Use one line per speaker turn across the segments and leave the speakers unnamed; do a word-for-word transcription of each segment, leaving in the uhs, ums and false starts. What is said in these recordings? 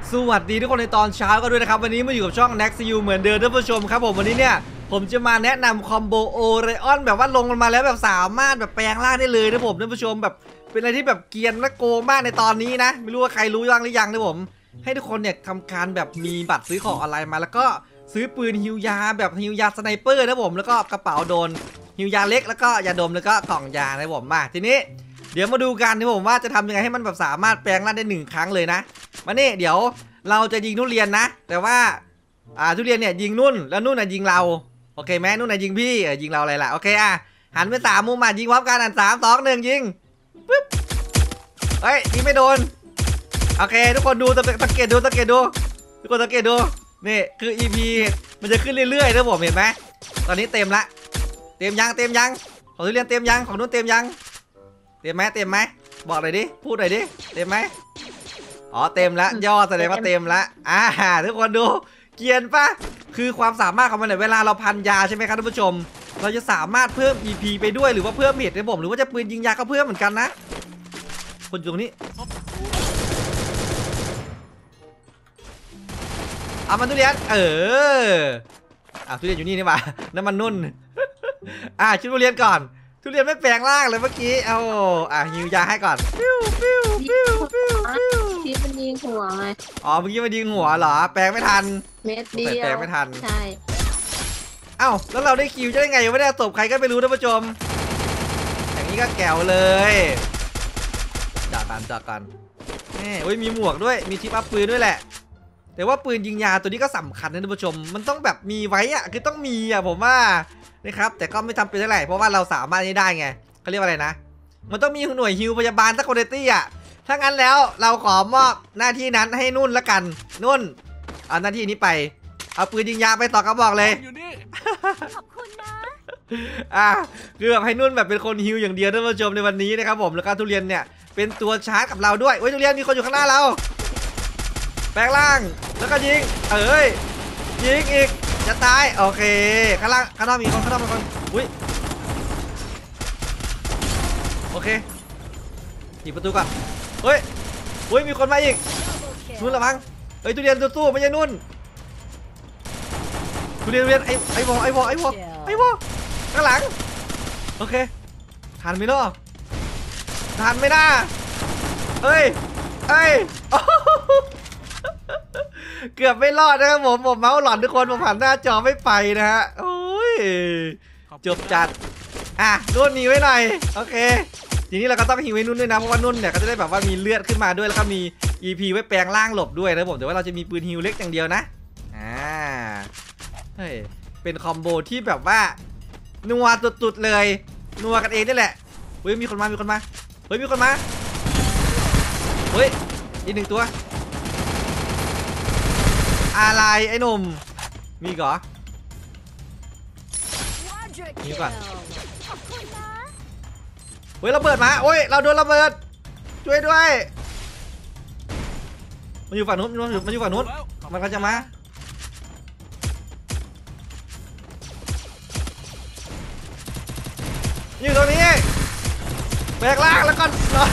สวัสดีทุกคนในตอนเช้าก็ด้วยนะครับวันนี้มาอยู่กับช่อง Next You เหมือนเดิมท่านผู้ชมครับผมวันนี้เนี่ยผมจะมาแนะนำคอมโบโอเรออนแบบว่าลงมันมาแล้วแบบสามารถแบบแปลงร่างได้เลยนะผมท่านผู้ชมแบบเป็นอะไรที่แบบเกียนและโกงมากในตอนนี้นะไม่รู้ว่าใครรู้ยังหรือยังนะผมให้ทุกคนเนี่ยทำการแบบมีบัตรซื้อของออนไลน์มาแล้วก็ซื้อปืนฮิวยาแบบฮิวยาสไนเปอร์นะผมแล้วก็กระเป๋าโดนฮิวยาเล็กแล้วก็ยาดมแล้วก็กล่องยานะผมมาทีนี้เดี๋ยวมาดูกันนะผมว่าจะทำยังไงให้มันแบบสามารถแปลงร่างได้หนึ่งครั้งเลยนะมานี่เดี๋ยวเราจะยิงทุเรียนนะแต่ว่าอ่าทุเรียนเนี่ยยิงนุ่นแล้วนุ่นอ่ะยิงเราโอเคไหมนุ่นอ่ะยิงพี่เออยิงเราอะไรล่ะโอเคอ่ะหันไปสามมุมมายิงพร้อมกันอ่ะสามสองหนึ่งยิงปึ๊บเฮ้ยยิงไม่โดนโอเคทุกคนดูสังเกตดูสังเกตดูทุกคนสังเกตดูนี่คือ อี พี มันจะขึ้นเรื่อยๆนะผมเห็นไหมตอนนี้เต็มละเต็มยังเต็มยังของทุเรียนเต็มยังของนุ่นเต็มยังเต็มไหมเต็มไหมบอกหน่อยดิพูดหน่อยดิเต็มไหมอ๋อเต็มละยอดแสดงว่าเต็มละอ่าทุกคนดูเกียนปะคือความสามารถของมันเนี่ยเวลาเราพันยาใช่ไหมครับท่านผู้ชมเราจะสามารถเพิ่ม อี พี ไปด้วยหรือว่าเพิ่มเม็ดในผมหรือว่าจะปืนยิงยาก็เพิ่มเหมือนกันนะคนอยู่ตรงนี้เอามันทุเรียนเอออ่ะทุเรียนอยู่นี่นี่หว่าน้ำมันนุ่นอ่ะชุดทุเรียนก่อนทุเรียนไม่แปลงร่างเลยเมื่อกี้เอาอ่ะฮิวยาให้ก่อนปิ้วปิ้วปิ้วปิ้วปิ้ว
ที่มันยิงหัวไง
อ๋อเมื่อกี้มันยิงหัวเหรอแปลงไม่ทัน
เม็ดเดียว
แปลงไม่ทัน
ใช่
เอ้าแล้วเราได้คิวจะได้ไงไม่ได้ตบใครก็ไม่รู้ท่านผู้ชมอย่างนี้ก็แก้วเลยจอดกันจอดกันนี่โอ้ยมีหมวกด้วยมีทิปอัพปืนด้วยแหละแต่ว่าปืนยิงยาตัวนี้ก็สำคัญนะท่านผู้ชมมันต้องแบบมีไว้อะคือต้องมีอะผมว่านะครับแต่ก็ไม่ทำเป็นเท่าไหร่เพราะว่าเราสามารถนี้ได้ไงเขาเรียกว่าอะไรนะมันต้องมีหน่วยฮิวพยาบาลสักคนเตี้อะถ้างั้นแล้วเราขอมอบหน้าที่นั้นให้นุ่นละกันนุ่นเอาหน้าที่นี้ไปเอาปืนยิงยาไปต่อกระบอกเลย
ขอบคุณนะ
อ่ะคือแบบให้นุ่นแบบเป็นคนฮิวอย่างเดียวท่านผู้ชมในวันนี้นะครับผมแล้วก็ทุเรียนเนี่ยเป็นตัวชาร์จกับเราด้วยโอ้ยทุเรียนมีคนอยู่ข้างหน้าเราแปลงร่างแล้วก็ยิงเอ้ยยิงอีกจะตายโอเคข้างล่างข้างนอกมีคนข้างนอกมีคนอุ้ยโอเคหยิบประตูก่อนเฮ้ยเฮ้ยมีคนมาอีกนุ่นละมั้งเฮ้ยทุเรียนสู้ๆไม่ใช่นุ่นทุเรียนทุเรียนไอ้ไอ้วอไอ้วอไอ้วอไอ้วอข้างหลังโอเคทันไหมเนาะทันไม่น่าเอ้ยเอ้ยเกือบไม่รอดนะครับผมผมเมาส์หลอนทุกคนผมผ่านหน้าจอไม่ไปนะฮะโอ้ยจบจัดอ่ะนุ่นหนีไว้หน่อยโอเคทีนี้เราก็ต้องฮิวไว้นุ่นด้วยนะเพราะว่านุ่นเนี่ยก็จะได้แบบว่ามีเลือดขึ้นมาด้วยแล้วก็มี อี พี ไว้แปลงร่างหลบด้วยนะผมแต่ว่าเราจะมีปืนฮิวเล็กอย่างเดียวนะอ่าเฮ้ยเป็นคอมโบที่แบบว่านัวตุดๆเลยนัวกันเองนี่แหละเฮ้ยมีคนมามีคนมาเฮ้ยมีคนมาเฮ้ยอีกหนึ่งตัวอะไรไอ้หนุ่มมีเหรอมีก่อนเฮ้ยระเบิดมาโอ้ยเราโดนระเบิดช่วยด้วยมันอยู่ฝั่งนู้นมันอยู่มันอยู่ฝั่งนู้นมันก็จะมาอยู่ตรงนี้แบกล่างแล้วก็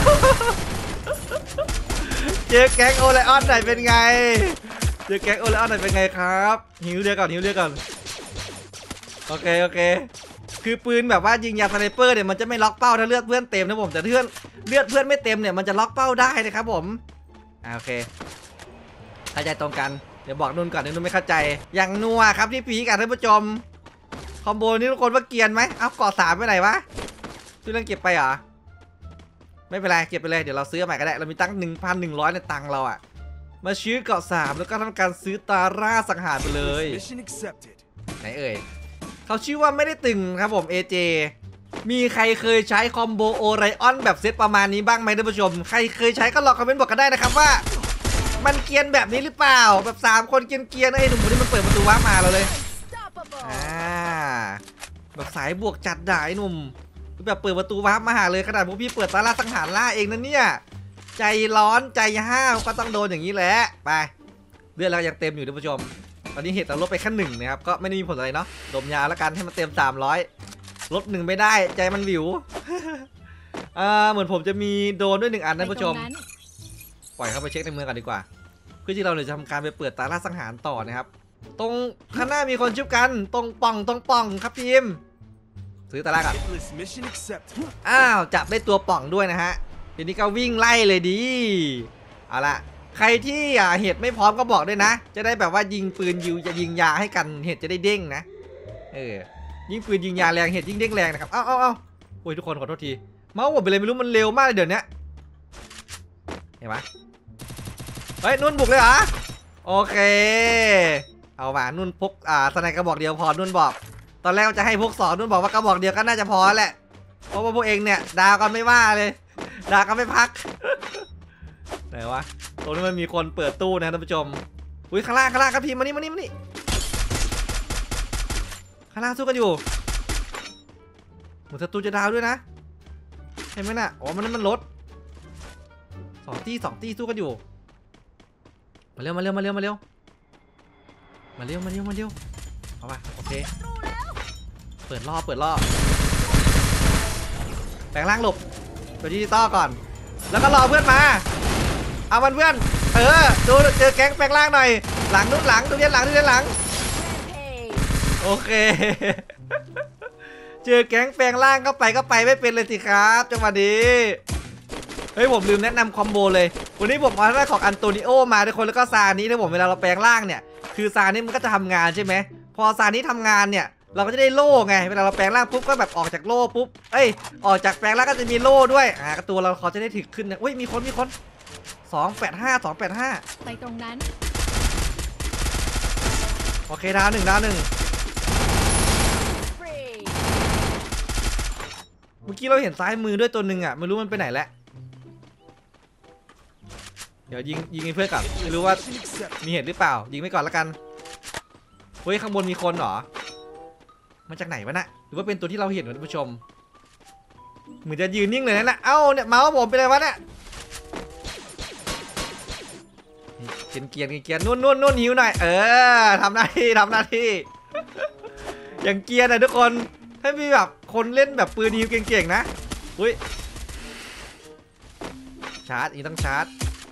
เจอแก๊งโอไลออนไหนเป็นไงเจอแก๊งโอไลออนไหนเป็นไงครับหิวเรียกก่อนหิวเรียกก่อนโอเคโอเคคือปืนแบบว่ายิงยาสไนเปอร์เนี่ยมันจะไม่ล็อกเป้าถ้าเลือดเพื่อนเต็มนะผมแต่เพื่อนเลือดเพื่อนไม่เต็มเนี่ยมันจะล็อกเป้าได้นะครับผมอ่าโอเคเข้าใจตรงกันเดี๋ยวบอกนุ่นก่อนนุ่นไม่เข้าใจอย่างนัวครับที่ปีกันท่านผู้ชมคอมโบนี้ทุกคนว่าเกียนไหมเอาเกาะสามไปไหนวะชื่อเรื่องเก็บไปเหรอไม่เป็นไรเก็บไปเลยเดี๋ยวเราซื้อใหม่ก็ได้เรามีตั้ง หนึ่งพันหนึ่งร้อย ในตังเราอะมาซื้อเกาะสามแล้วก็ทำการซื้อตาร่าสังหารไปเลยไหนเอ่ยเขาชื่อว่าไม่ได้ตึงครับผม เอ เจ มีใครเคยใช้คอมโบโอไรออนแบบเซตประมาณนี้บ้างไหมท่านผู้ชมใครเคยใช้ก็ลองคอมเมนต์บอกกันได้นะครับว่ามันเกียนแบบนี้หรือเปล่าแบบสามคนเกียนเกียนไอ้หนุ่มคนนี้มันเปิดประตูว้ามาเราเลยอ่าแบบสายบวกจัดด่าไอ้หนุ่มแบบเปิดประตูวาร์ปมาหาเลยขนาดพวกพี่เปิดตาล่าสังหารล่าเองนะเนี่ยใจร้อนใจห้าวก็ต้องโดนอย่างนี้แหละไปเลือดเรายังเต็มอยู่ท่านผู้ชมตอนนี้เหตุเราลดไปแค่หนึ่งนะครับก็ไม่ได้มีผลอะไรเนาะดมยาแล้วกันให้มันเต็มสามร้อยลดหนึ่งไม่ได้ใจมันวิวอ่าเหมือนผมจะมีโดนด้วยหนึ่งอันท่านผู้ชมปล่อยเข้าไปเช็คในเมืองกันดีกว่าพื่อที่เราจะทำการไปเปิดตาล่าสังหารต่อนะครับตรงข้างหน้ามีคนชุบกันตรงป่องตรงป่องครับทีมซื้อตาล่าก่อนอ้าวจับได้ตัวป่องด้วยนะฮะทีนี้ก็วิ่งไล่เลยดีเอาละใครที่เห็ดไม่พร้อมก็บอกด้วยนะจะได้แบบว่ายิงปืนยิวจะยิงยาให้กันเห็ดจะได้เด้งนะเออยิงปืนยิงยาแรงเห็ดยิ่งเด้งแรงนะครับเอ้าเอ้าเอ้าโอ้ยทุกคนขอโทษทีเมาส์ผมไปเลยไม่รู้มันเร็วมากเลยเดี๋ยวนี้เห็นไหมเฮ้ยนุ่นบุกเลยเหรอโอเคเอาว่านุ่นพกอ่าสไนกระบอกเดียวพอนุ่นบอกตอนแรกจะให้พกสองนุ่นบอกว่ากระบอกเดียวก็น่าจะพอแหละเพราะว่าพวกเองเนี่ยดาวกันไม่ว่าเลยดาวกันไม่พักไหนวะตรงนี้มันมีคนเปิดตู้นะท่านผู้ชมอุ้ยข้างล่างข้างล่างครับพี่มานี่มานี่มานี่ข้างล่างสู้กันอยู่เหมือนศัตรูจะดาวด้วยนะเห็นไหมน่ะอ๋อมันนั่นมันรถสองตีสองตีสู้กันอยู่มาเร็วมาเร็วมาเร็วมาเร็วมาเร็วมาเร็วมาเร็วเอาไปโอเคเปิดล่อเปิดล่อแปลงร่างหลบตัวดิจิตอลก่อนแล้วก็รอเพื่อนมาเอามันเพื่อนเออดูเจอแก๊งแปลงร่างหน่อยหลังนู้นหลังดูเรียนหลังดูเรียนหลังโอเคเจอแก๊งแปลงร่างเข้าไปก็ไปไม่เป็นเลยสิครับจังหวะนี้เฮ้ยผมลืมแนะนำคอมโบเลยวันนี้ผมเอาได้ของอันโตนิโอมาทุกคนแล้วก็ซานี้นะผมเวลาเราแปลงร่างเนี่ยคือซานี้มันก็จะทำงานใช่ไหมพอซานี้ทำงานเนี่ยเราก็จะได้โล่ไงเวลาเราแปลงร่างปุ๊บก็แบบออกจากโล่ปุ๊บเอ้ยออกจากแปลงร่างก็จะมีโล่ด้วยอ่าตัวเราเขาจะได้ถึกขึ้นนะอุ้ยมีคนมีคนสองแปดห้าสองแปดห้า
ไปตรงนั้น
โอเคดาวหนึ่งดาวหนึ่งเมื่อกี้เราเห็นซ้ายมือด้วยตัวหนึ่งอ่ะไม่รู้มันไปไหนแล้วเดี๋ยวยิงยิงให้เพื่อนก่อนไม่รู้ว่ามีเหตุหรือเปล่ายิงไปก่อนละกันเฮ้ยข้างบนมีคนเหรอมาจากไหนวะน่ะหรือว่าเป็นตัวที่เราเห็นท่านผู้ชมเหมือนจะยืนนิ่งเลยนะเอ้าเนี่ยเมาส์ผมเป็นอะไรวะเนี่ยเกียนเกียนเกียนนุ่นนุ่นนุ่นหิวหน่อยเออทำหน้าที่ทำหน้าที่อย่างเกียร์นะทุกคนให้มีแบบคนเล่นแบบปืนหิวเก่งๆนะอุ้ยชาร์จอีกต้องชาร์จ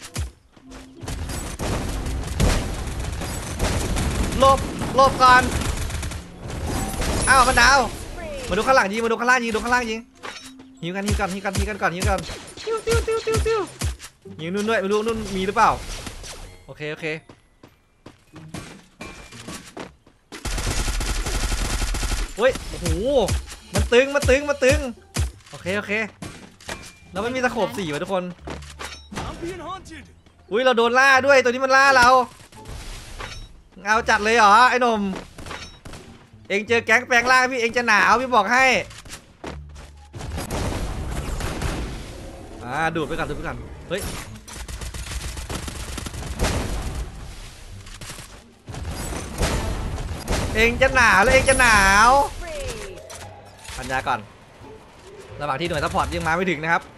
หลบหลบก่อนอ้าวมันดาวมาดูข้างหลังยิงมาดูข้างล่างยิงดูข้างล่างยิงหิวกันหิวกันหิวกันหิวกันก่อนหิวกันติ้วติ้วติ้วติ้วติ้วยิงนุ่นด้วยไม่รู้นุ่นมีหรือเปล่าโอเคโอเคเฮ้ยโอ้โหมันตึงมันตึงมันตึงโอเคโอเคแล้วมันมีตะขบสี่ว่ะทุกคนอุ้ยเราโดนล่าด้วยตัวนี้มันล่าเราเอาจัดเลยเหรอไอ้หนุ่มเองเจอแก๊งแปลงร่างพี่เองจะหนาวพี่บอกให้อ่าดูดไปก่อนดูดไปก่อนเฮ้ยเองจะหนาวแล้วเองจะหนาวพันยาก่อนระหว่างที่หน่วยซัพพอร์ตยังมาไม่ถึงนะครับ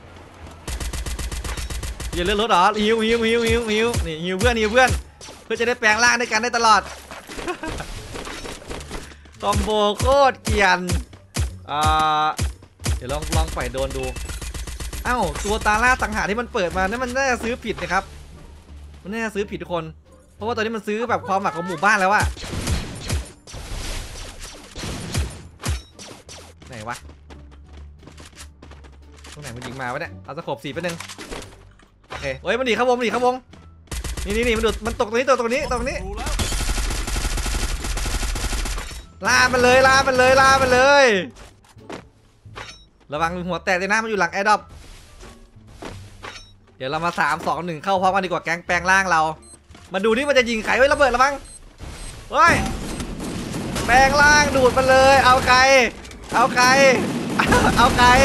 อย่าเลื่อนรถหรอหิวหิวหิวหิวหิวนี่หิวเพื่อนหิวเพื่อนเพื่อจะได้แปลงร่างด้วยกันได้ตลอดคอมโบโคตรเกรียนอ่าเดี๋ยวลองลองปล่อยโดนดูเอ้าตัวตาล่าสังหารที่มันเปิดมานั่นมันน่าจะซื้อผิดนะครับมันน่าจะซื้อผิดทุกคนเพราะว่าตอนนี้มันซื้อแบบความหมักของหมู่บ้านแล้วอะไหนวะตรงไหนมันยิงมาวะเนี่ยเอาสะโขบสีไปหนึ่งโอเคเฮ้ยมันหนีเข้าวงมันหนีเข้าวงนี่นี่นี่มันดูดมันตกตรงนี้ตกตรงนี้ตรงนี้ล่ามันเลยล่ามันเลยล่ามันเลยระวังหัวแตกเลยนะมันอยู่หลังแอร์ดรอปเดี๋ยวเรามาสามสองหนึ่งเข้าพร้อมกันดีกว่าแก๊งแปลงร่างเรามาดูนี่มันจะยิงใครไว้ระเบิดระวังเฮ้ยแปลงร่างดูดมันเลยเอาใครเอาใครเอาใคร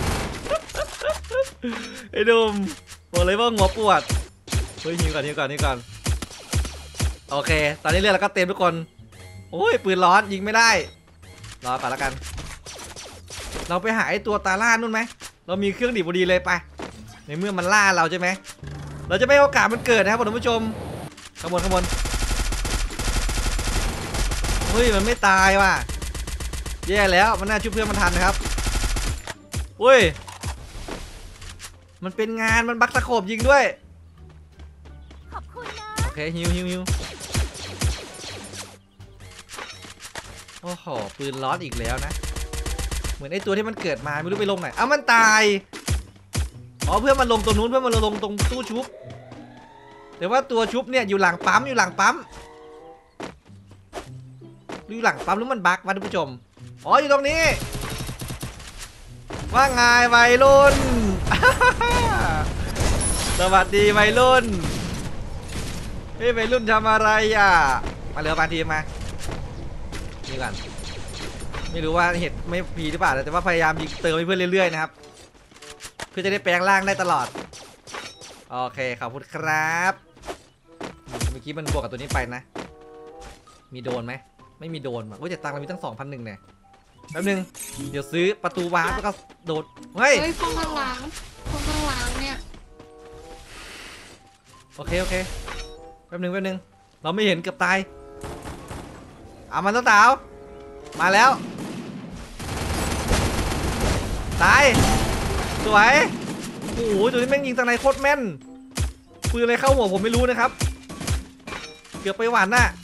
ไอ้ดุมบอกเลยว่าหัวปวดเฮ้ยหิวก่อนหิวก่อนหิวก่อนโอเคตอนนี้เรือเราก็เต็มทุกคนโอ้ยปืนร้อนยิงไม่ได้รอก่อนแล้วกันเราไปหาไอ้ตัวตาล่านู่นไหมเรามีเครื่องดีดพอดีเลยไปในเมื่อมันล่าเราใช่ไหมเราจะไม่ให้โอกาสมันเกิดนะครับท่านผู้ชมขบวนขบวนเฮ้ยมันไม่ตายว่ะแย่แล้วมันน่าช่วยเพื่อนมันทันนะครับเฮ้ยมันเป็นงานมันบักตะโขบยิงด้วย
ขอบคุณนะ
โอเคฮิวฮิวฮิวโอ้โหปืนลอสอีกแล้วนะเหมือนไอตัวที่มันเกิดมาไม่รู้ไปลงไหนอ้าวมันตายอ๋อเพื่อนมันลงตรงนู้นเพื่อนมันลงตรงตู้ชุบแต่ว่าตัวชุบเนี่ยอยู่หลังปั๊มอยู่หลังปั๊มอยู่หลังปั๊มหรือมันบั๊กวะท่านผู้ชมอ๋ออยู่ตรงนี้ว่าไงวัยรุ่น สวัสดีวัยรุ่นเฮ้ยวัยรุ่นทำอะไรอ่ะมาเร็วปาทีมานี่ก่อนไม่รู้ว่าเห็ดไม่พีหรือเปล่าแต่ว่าพยายามยิงเติมให้เพื่อนเรื่อยๆนะครับเพื่อจะได้แปลงร่างได้ตลอดโอเคขอบคุณครับเมื่อกี้มันบวกกับตัวนี้ไปนะมีโดนไหมไม่มีโดนว่ะว่าจะตังค์เรามีตั้งสองพันหนึ่งเนี่ยแป๊บนึงเดี๋ยวซื้อประตูวาร์ปแล้วก็โดดเฮ้ย
เฮ้ยห้องข้างหลังห้องข้างหลังเนี่ย
โอเคโอเคแป๊บนึงแป๊บนึงเราไม่เห็นเกือบตายเอามันต้องสาวมาแล้วตายสวยโอ้โหตัวนี้แม่งยิงทางไหนโคตรแม่นปืนอะไรเข้าหัวผมไม่รู้นะครับเกือบไปหวานน่ะ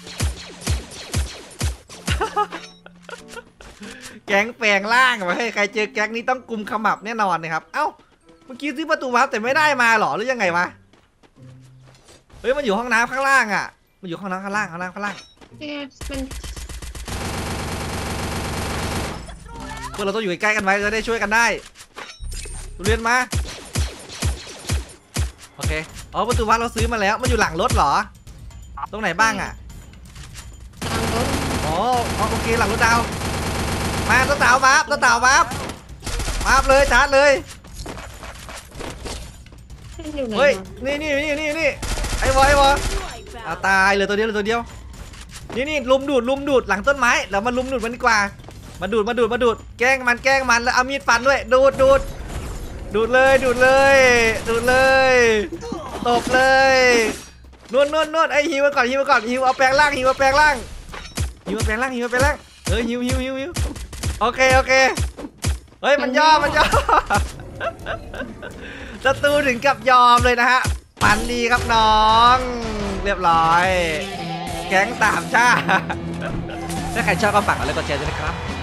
แก๊งแปลงร่างมาให้ใครเจอแก๊งนี้ต้องกุมขมับแน่นอนนะครับเอ้าเมื่อกี้ซื้อประตูวาร์ปแต่ไม่ได้มาหรอหรือยังไงวะเฮ้ยมันอยู่ห้องน้ำข้างล่างอ่ะมันอยู่ห้องน้ำข้างล่างข้างล่างข้างล่าง
เนี่ยมัน
พวกเราต้องอยู่ใกล้ๆกันไว้จะได้ช่วยกันได้ทุเรียนมาโอเคอ๋อประตูวัดเราซื้อมาแล้วมันอยู่หลังรถเหรอตรงไหนบ้างอ่ะ
กลางรถ
อ๋ออ๋อโอเคหลังรถดาวมาต้นเต่าวับต้นเต่าวับวับเลยชาร์จเลย
มันอยู่ไหน
เฮ้ยว
ะ
นี่นี่นี่นี่นี่ไอ้บอลไอ้บอลเอาตายเลยตัวเดียวเลยตัวเดียวนี่นี่ลุมดูดลุมดูดหลังต้นไม้แล้วมาลุมดูดมันดีกว่ามาดูดมาดูดมาดูดแกล้งมันแกล้งมันแล้วเอามีดฟันด้วยดูดดูดดูดเลยดูดเลยดูดเลยตบเลยนวดนวดนวดไอ้ฮิวมาก่อนฮิวมาก่อนฮิวเอาแปลงร่างฮิวเอาแปลงร่างฮิวเอาแปลงร่างฮิวเอาแปลงร่างเออฮิวฮิวฮิวฮิวโอเคโอเคเฮ้ยมันย่อมันย่อ ศัตรูถึงกับยอมเลยนะฮะปันดีครับน้องเรียบร้อยแก๊งสามชา ถ้าใครชอบก็ฝากกดไลค์กดแชร์ด้วยนะครับ